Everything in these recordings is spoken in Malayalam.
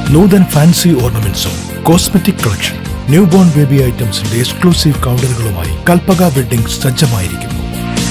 നൂതൻ ഫാൻസി ഓർണമെന്റ്സും കോസ്മെറ്റിക് കളക്ഷൻ ന്യൂബോൺ ബേബി ഐറ്റംസിന്റെ എക്സ്ക്ലൂസീവ് കൗണ്ടറുകളുമായി കൽപ്പക വെഡ്ഡിംഗ്സ് സജ്ജമായിരിക്കുന്നു.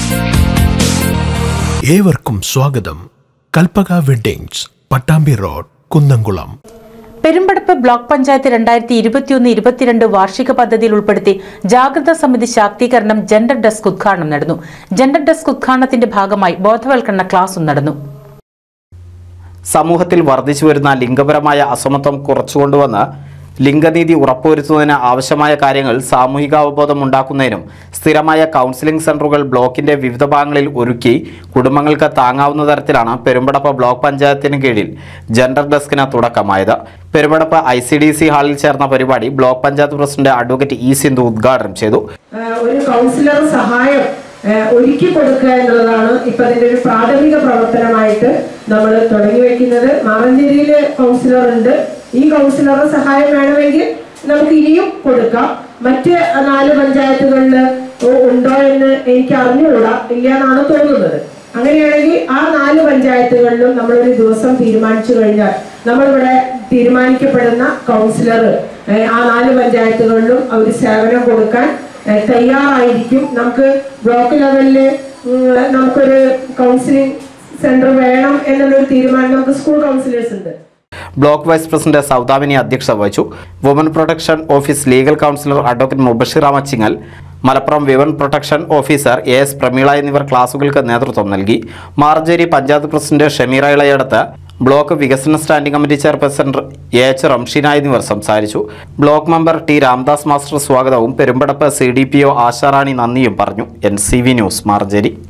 ഏവർക്കും സ്വാഗതം. Kalpaka weddings, Pattambi road, Kunnamkulam. Perumpadappu block panchayat 2021-22 വാർഷിക പദ്ധതിയിൽ ഉൾപ്പെടുത്തി ജാഗ്രതാ സമിതി ശാക്തീകരണം ജെൻഡർ ഡെസ്ക് ഉദ്ഘാടനം നടന്നു. ജെൻഡർ ഡെസ്ക് ഉദ്ഘാടനത്തിന്റെ ഭാഗമായി ബോധവൽക്കരണ ക്ലാസും നടന്നു. സമൂഹത്തിൽ വർദ്ധിച്ചു വരുന്ന ലിംഗപരമായ അസമത്വം കുറച്ചുകൊണ്ടുവന്ന് ലിംഗനീതി ഉറപ്പുവരുത്തുന്നതിന് ആവശ്യമായ കാര്യങ്ങൾ സാമൂഹികാവബോധം ഉണ്ടാക്കുന്നതിനും സ്ഥിരമായ കൗൺസിലിംഗ് സെന്ററുകൾ ബ്ലോക്കിന്റെ വിവിധ ഭാഗങ്ങളിൽ ഒരുക്കി കുടുംബങ്ങൾക്ക് താങ്ങാവുന്ന തരത്തിലാണ് പെരുമ്പടപ്പ് ബ്ലോക്ക് പഞ്ചായത്തിന് കീഴിൽ ജെൻഡർ ഡെസ്കിന് തുടക്കമായത്. പെരുമ്പടപ്പ് ICDC ഹാളിൽ ചേർന്ന പരിപാടി block panchayat president advocate E Sindhu ഉദ്ഘാടനം ചെയ്തു. ഒരു കൗൺസിലർ സഹായം ഒരുക്കി കൊടുക്കുക എന്നുള്ളതാണ് ഇപ്പൊ അതിന്റെ ഒരു പ്രാഥമിക പ്രവർത്തനമായിട്ട് നമ്മൾ തുടങ്ങി വെക്കുന്നത്. മാറഞ്ചേരിയിലെ കൗൺസിലർ ഉണ്ട്. ഈ കൗൺസിലറുടെ സഹായം വേണമെങ്കിൽ നമുക്ക് ഇനിയും കൊടുക്കാം. മറ്റ് 4 പഞ്ചായത്തുകളിൽ ഉണ്ടോ എന്ന് എനിക്ക് അറിഞ്ഞുകൂടാ, ഇല്ല എന്നാണ് തോന്നുന്നത്. അങ്ങനെയാണെങ്കിൽ ആ 4 പഞ്ചായത്തുകളിലും നമ്മളൊരു ദിവസം തീരുമാനിച്ചു കഴിഞ്ഞാൽ നമ്മളിവിടെ തീരുമാനിക്കപ്പെടുന്ന കൗൺസിലർ ആ 4 പഞ്ചായത്തുകളിലും അവർ സേവനം കൊടുക്കാൻ തയ്യാറായിരിക്കും. നമുക്ക് ബ്ലോക്ക് ലെവലില് നമുക്കൊരു കൗൺസിലിംഗ് സെന്റർ വേണം എന്നുള്ളൊരു തീരുമാനം നമുക്ക് സ്കൂൾ കൗൺസിലേഴ്സ് ഉണ്ട്. ബ്ലോക്ക് വൈസ് പ്രസിഡന്റ് സൗദാമിനി അധ്യക്ഷത വഹിച്ചു. Woman protection office legal counsellor advocate Mubashir Amachingal, Malappuram women protection officer AS Prameela എന്നിവർ ക്ലാസുകൾക്ക് നേതൃത്വം നൽകി. മാറഞ്ചേരി പഞ്ചായത്ത് പ്രസിഡന്റ് ഷമീറ ഇളയടത്ത്, ബ്ലോക്ക് വികസന standing committee chairperson AH Ramsheena എന്നിവർ സംസാരിച്ചു. Block member T Ramdas master സ്വാഗതവും പെരുമ്പടപ്പ് CDPO ആശാറാണി നന്ദിയും പറഞ്ഞു. NCV news, Maranchery.